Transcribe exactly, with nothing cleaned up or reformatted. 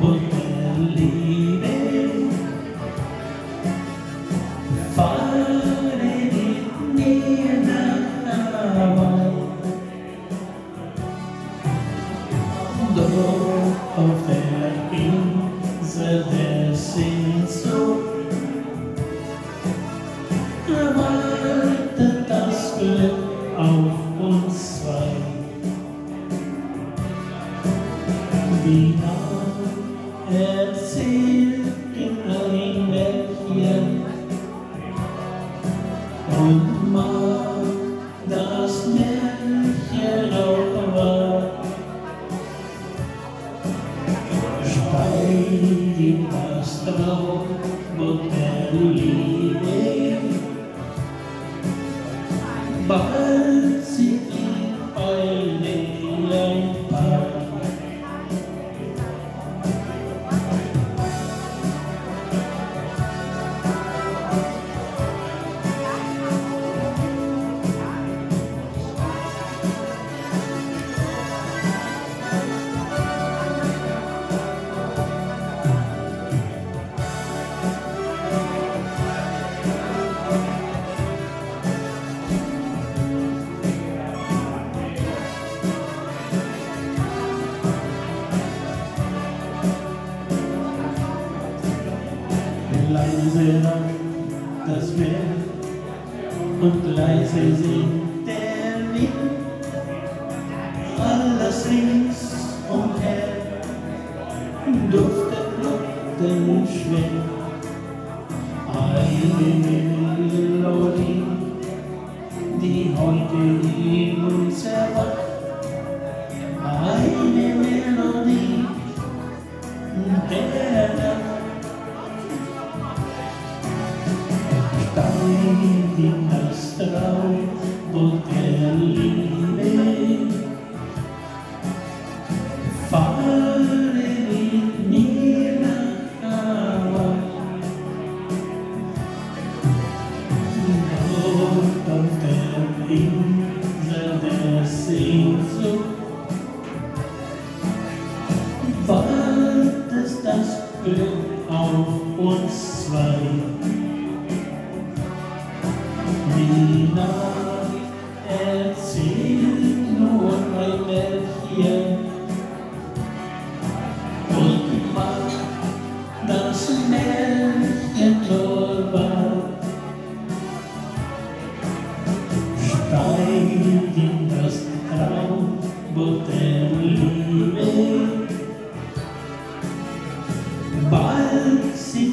und der Liebe. Fahre mit mir nach Hawaii, dort auf der Insel der Sehnsucht wartet das Glück auf uns zwei. Die Nacht erzählt in ein Märchen und mag das Märchen auch wahr. Steig in das Traumboot der Liebe, bald sind wir beide ein Paar. Leise rauscht das Meer und leise singt der Wind, alles rings umher duftet Luften schwer. Eine Melodie, die heute in uns erwacht, eine Melodie der Nacht. Steig in das Traumboot der Liebe, fahre mit mir nach Hawaii, dort auf der Insel der Sehnsucht wartet das Glück auf uns zwei. Die Nacht erzählt nur ein Märchen und macht das Märchen nur wahr. Steig in das Traumboot der Liebe, bald